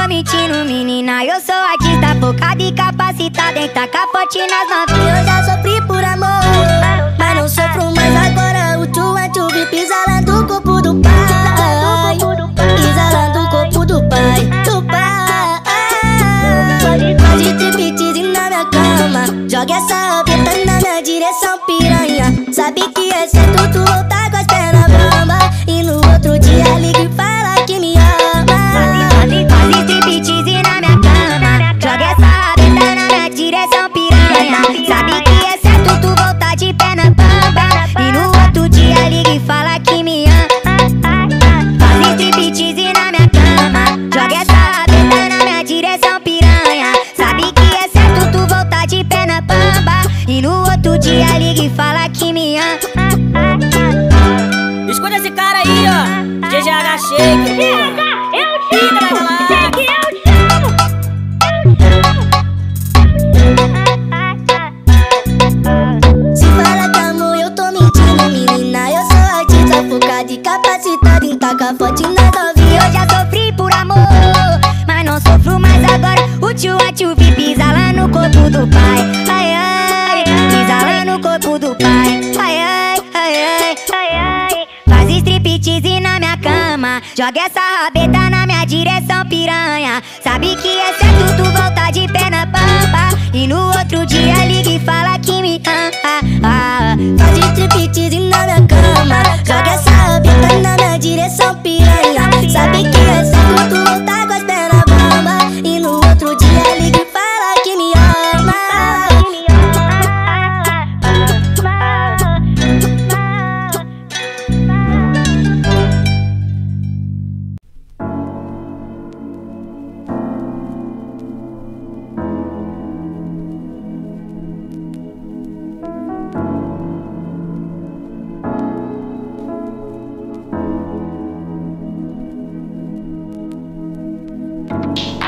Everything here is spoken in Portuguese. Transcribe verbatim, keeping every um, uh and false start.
mentindo, menina. Eu sou artista focada e capacitada em tacar forte nas novinhas. Eu já sofri por amor, mas não sofro mais agora. O tchua tchuvi pisa lá do corpo do pai, pisa lá do corpo do pai, do pai. Faz striptease na minha cama, joga essa rabeta na minha direção, piranha. Sabe que é certo tu voltar com as pernas bamba, e no outro dia liga e fala que me ama. Faz striptease na minha cama, joga essa rabeta na minha direção, piranha. Sabe que é certo tu voltar de perna bamba, e no outro dia liga e fala que me ama. Faz striptease na minha cama, joga essa rabeta na minha direção, piranha. Sabe que é certo tu voltar de perna bamba, e no outro dia liga e fala que me ama. Escuta esse cara aí, ó, D G H Shake, porra. Fica na galáxia. Se fala que amor, eu tô mentindo, menina. Eu sou artista focada e capacitada em tacar forte nas novinhas. Eu já sofri por amor, mas não sofro mais agora. O tchua tchuvi pisa lá no corpo do pai, ai ai, pisa lá no corpo do pai, ai ai, ai ai, ai ai. Faz striptease na minha cama, joga essa rabeta na minha direção, piranha. Sabe que é certo tu voltar de perna bamba, e no outro dia liga e fala que me ama. Faz striptease na minha cama, joga essa rabeta na minha direção, piranha. Sabe que é certo tu voltar com as pernas bamba, e no outro dia liga e fala que me ama. Ah.